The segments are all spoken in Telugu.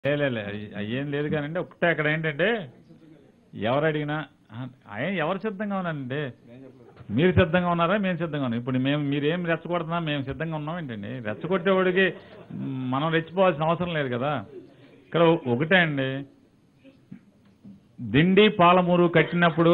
లే అయ్యేం లేదు కానండి. ఒకటే అక్కడ ఏంటంటే ఎవరు అడిగినా ఎవరు సిద్ధంగా ఉన్నారండి? మీరు సిద్ధంగా ఉన్నారా? మేము సిద్ధంగా ఉన్నాం. ఇప్పుడు మీరేం రెచ్చగొడుతున్నా మేము సిద్ధంగా ఉన్నాం ఏంటండి? రెచ్చగొట్టేవాడికి మనం రెచ్చిపోవాల్సిన అవసరం లేదు కదా. ఇక్కడ ఒకటే అండి, దిండి పాలమూరు కట్టినప్పుడు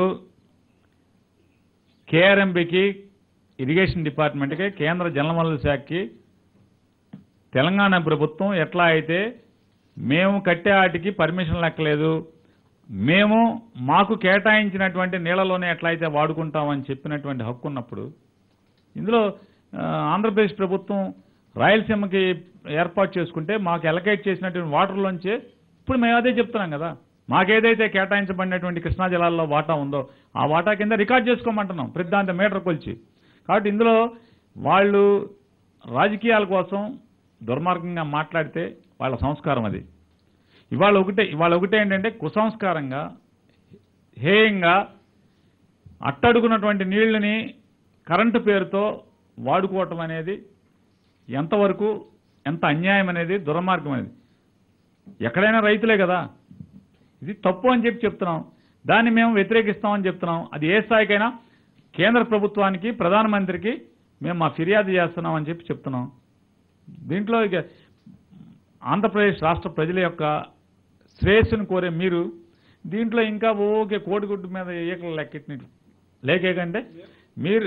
కేఆర్ఎంబికి, ఇరిగేషన్ డిపార్ట్మెంట్కి, కేంద్ర జలవనరుల శాఖకి తెలంగాణ ప్రభుత్వం ఎట్లా అయితే మేము కట్టే వాటికి పర్మిషన్ లెక్కలేదు, మేము మాకు కేటాయించినటువంటి నీళ్లలోనే ఎట్లయితే వాడుకుంటామని చెప్పినటువంటి హక్కు ఉన్నప్పుడు, ఇందులో ఆంధ్రప్రదేశ్ ప్రభుత్వం రాయలసీమకి ఏర్పాటు చేసుకుంటే మాకు ఎలకేట్ చేసినటువంటి వాటర్లోంచే ఇప్పుడు మేము అదే చెప్తున్నాం కదా. మాకేదైతే కేటాయించబడినటువంటి కృష్ణా జలాల్లో వాటా ఉందో ఆ వాటా కింద రికార్డ్ చేసుకోమంటున్నాం ప్రతిదాంత మీటర్ కొలిచి. కాబట్టి ఇందులో వాళ్ళు రాజకీయాల కోసం దుర్మార్గంగా మాట్లాడితే వాళ్ళ సంస్కారం అది. ఇవాళ ఒకటే ఏంటంటే కుసంస్కారంగా, హేయంగా అట్టడుగున్నటువంటి నీళ్ళని కరెంటు పేరుతో వాడుకోవటం అనేది ఎంతవరకు ఎంత అన్యాయం అనేది, దుర్మార్గం అనేది. ఎక్కడైనా రైతులే కదా, ఇది తప్పు అని చెప్తున్నాం. దాన్ని మేము వ్యతిరేకిస్తామని చెప్తున్నాం. అది ఏ స్థాయికైనా కేంద్ర ప్రభుత్వానికి, ప్రధానమంత్రికి మేము మా ఫిర్యాదు చేస్తున్నామని చెప్తున్నాం. దీంట్లో ఇక ఆంధ్రప్రదేశ్ రాష్ట్ర ప్రజల యొక్క శ్రేయస్సును కోరే మీరు దీంట్లో ఇంకా ఓకే కోడిగుడ్డు మీద ఏకలు లెక్కెట్టినట్లు లేకేకంటే మీరు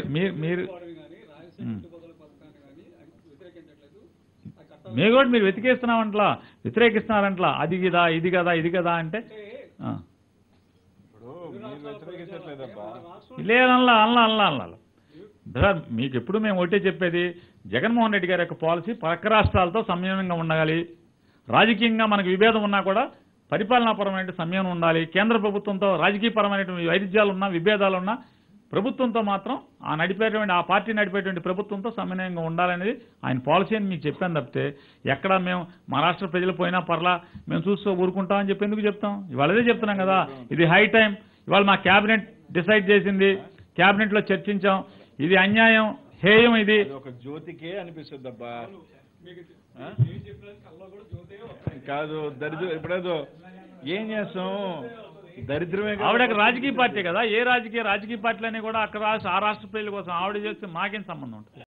కూడా మీరు వెతికేస్తున్నామంట్లా, వ్యతిరేకిస్తున్నారంట్లా. అది కదా ఇది కదా ఇది కదా అంటే లేదల్లా అల్లా సార్. మీకు ఎప్పుడు మేము ఒకటే చెప్పేది, జగన్మోహన్ రెడ్డి గారి యొక్క పాలసీ పక్క రాష్ట్రాలతో సంయమనంగా ఉండాలి. రాజకీయంగా మనకు విభేదం ఉన్నా కూడా పరిపాలనాపరమైన సంయమనం ఉండాలి. కేంద్ర ప్రభుత్వంతో రాజకీయపరమైనటువంటి వైరుధ్యాలు ఉన్నా, విభేదాలు ఉన్నా, ప్రభుత్వంతో మాత్రం ఆ పార్టీ నడిపేటువంటి ప్రభుత్వంతో సమన్వయంగా ఉండాలనేది ఆయన పాలసీ అని మీకు చెప్పాను తప్పితే, ఎక్కడ మేము మా రాష్ట్ర ప్రజలు పోయినా పర్లా మేము చూస్తూ ఊరుకుంటామని చెప్పి ఎందుకు చెప్తాం? ఇవాళ అదే చెప్తున్నాం కదా, ఇది హై టైం. ఇవాళ మా క్యాబినెట్ డిసైడ్ చేసింది, క్యాబినెట్లో చర్చించాం. ఇది అన్యాయం, హేయం. ఇది ఒక జ్యోతికే అనిపిస్తుంది అబ్బా, కాదు దరిద్రం. ఇప్పుడేదో ఏం చేస్తాం, దరిద్రమే. ఆవిడ రాజకీయ పార్టీ కదా, ఏ రాజకీయ పార్టీలన్నీ కూడా అక్కడ ఆ రాష్ట్ర ప్రజల కోసం ఆవిడ చేస్తే మాకేం సంబంధం ఉంటుంది?